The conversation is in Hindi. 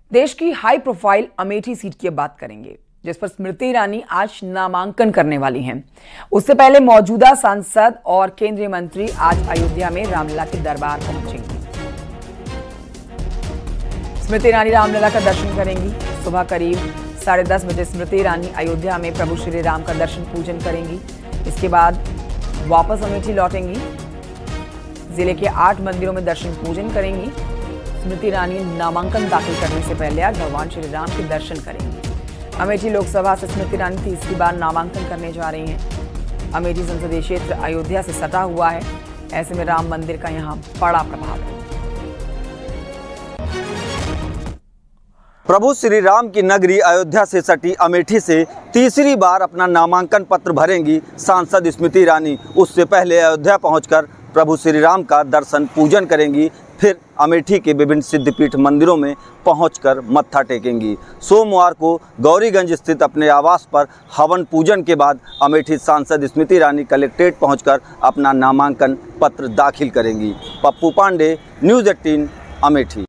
देश की हाई प्रोफाइल अमेठी सीट की अब बात करेंगे, जिस पर स्मृति ईरानी आज नामांकन करने वाली हैं। उससे पहले मौजूदा सांसद और केंद्रीय मंत्री आज अयोध्या में रामलला के दरबार पहुंचेंगी। स्मृति ईरानी रामलला का दर्शन करेंगी। सुबह करीब 10:30 बजे स्मृति ईरानी अयोध्या में प्रभु श्री राम का दर्शन पूजन करेंगी। इसके बाद वापस अमेठी लौटेंगी। जिले के 8 मंदिरों में दर्शन पूजन करेंगी। स्मृति ईरानी नामांकन दाखिल करने से पहले आज भगवान श्री राम के दर्शन करेंगी। अमेठी लोकसभा से स्मृति ईरानी तीसरी बार नामांकन करने जा रही हैं। अमेठी संसदीय क्षेत्र अयोध्या से सटा हुआ है, ऐसे में राम मंदिर का यहां बड़ा प्रभाव है। प्रभु श्री राम की नगरी अयोध्या से सटी अमेठी से तीसरी बार अपना नामांकन पत्र भरेंगी सांसद स्मृति ईरानी। उससे पहले अयोध्या पहुंचकर प्रभु श्री राम का दर्शन पूजन करेंगी, फिर अमेठी के विभिन्न सिद्धपीठ मंदिरों में पहुंचकर मत्था टेकेंगी। सोमवार को गौरीगंज स्थित अपने आवास पर हवन पूजन के बाद अमेठी सांसद स्मृति ईरानी कलेक्ट्रेट पहुंचकर अपना नामांकन पत्र दाखिल करेंगी। पप्पू पांडे, न्यूज़ 18, अमेठी।